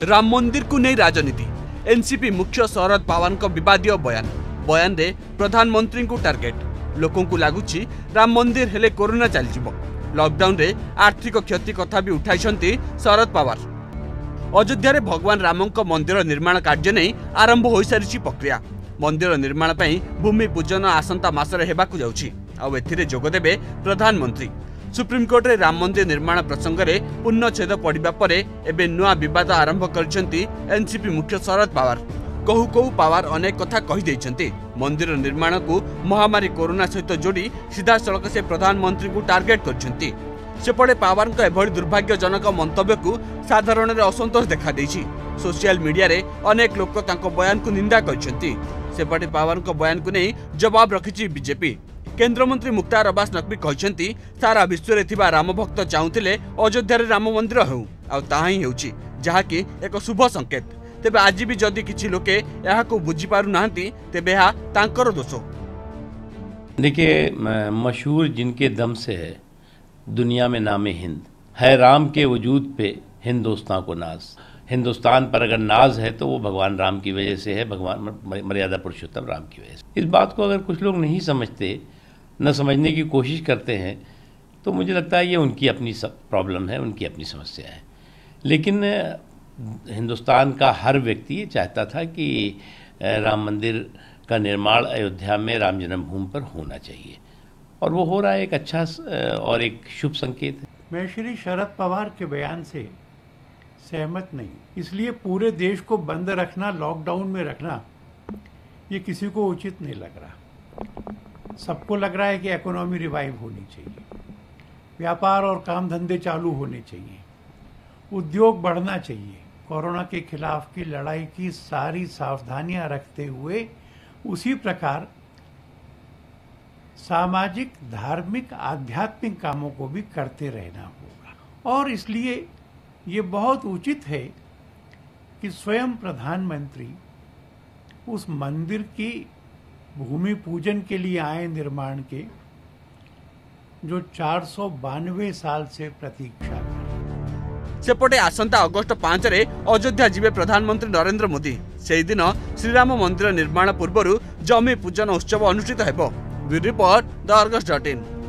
राम मंदिर को नहीं राजनीति एनसीपी मुख्य शरद पवार का विवादीय बयान रे प्रधानमंत्री को टार्गेट लोकों को लगुच राम मंदिर हेले कोरोना चलजिवो लॉकडाउन रे आर्थिक क्षति कथा भी उठाई शरद पवार। अयोध्या रे भगवान राम मंदिर निर्माण कार्य नहीं आरंभ हो सारी प्रक्रिया मंदिर निर्माण भूमि पूजन आसंता मासरे हेबाकु जाउछि आउ एथिरे जोगदेबे प्रधानमंत्री। सुप्रीमकोर्ट रे राम मंदिर निर्माण प्रसंग में पूर्णछेद पड़ा पर एबे नुआ विवाद आरंभ करछंती एनसीपी मुख्य शरद पवार। कहू कहू पवार अनेक कथा कहि दैछंती मंदिर निर्माण को महामारी कोरोना सहित जोड़ी सीधा सड़क से प्रधानमंत्री को टार्गेट करछंती। सेपटे पवार एभली दुर्भाग्यजनक मंतव्य को साधारण असंतोष देखा देछि। सोशल मीडिया रे अनेक लोक तांको बयान को निंदा करछंती। सेपटे पवार बयान को नहीं जवाब रखिछि बीजेपी। केंद्र मंत्री मुख्तार अब्बास नकवी कहते सारा विश्व में थिबा राम भक्त चाहूले अयोध्या राम मंदिर हो ताही होउछि जहाँकि एक शुभ संकेत। तेबे आज भी जदि किछि लोके यहा को बुझी पारु नाहंती तेबे यहा तांकर दोष। देखिए, मशहूर जिनके दम से है दुनिया में नामे हिंद है, राम के वजूद पे हिंदुस्तान को नाज। हिंदुस्तान पर अगर नाज है तो वो भगवान राम की वजह से है, भगवान मर्यादा पुरुषोत्तम राम की वजह से। इस बात को अगर कुछ लोग नहीं समझते, न समझने की कोशिश करते हैं, तो मुझे लगता है ये उनकी अपनी सब प्रॉब्लम है, उनकी अपनी समस्या है। लेकिन हिंदुस्तान का हर व्यक्ति ये चाहता था कि राम मंदिर का निर्माण अयोध्या में राम जन्मभूमि पर होना चाहिए और वो हो रहा है, एक अच्छा और एक शुभ संकेत है। मैं श्री शरद पवार के बयान से सहमत नहीं। इसलिए पूरे देश को बंद रखना, लॉकडाउन में रखना, ये किसी को उचित नहीं लग रहा। सबको लग रहा है कि इकोनॉमी रिवाइव होनी चाहिए, व्यापार और काम धंधे चालू होने चाहिए, उद्योग बढ़ना चाहिए। कोरोना के खिलाफ की लड़ाई की सारी सावधानियां रखते हुए उसी प्रकार सामाजिक, धार्मिक, आध्यात्मिक कामों को भी करते रहना होगा। और इसलिए ये बहुत उचित है कि स्वयं प्रधानमंत्री उस मंदिर की भूमि पूजन के लिए आए, निर्माण के, जो 492 साल से प्रतीक्षा कर। सेपटे आसंता अगस्ट 5 रे अयोध्या जिबे प्रधानमंत्री नरेंद्र मोदी। सेही दिन श्रीराम मंदिर निर्माण पूर्व जमी पूजन उत्सव अनुष्ठित हेबो। Bureau report the अर्गस.in।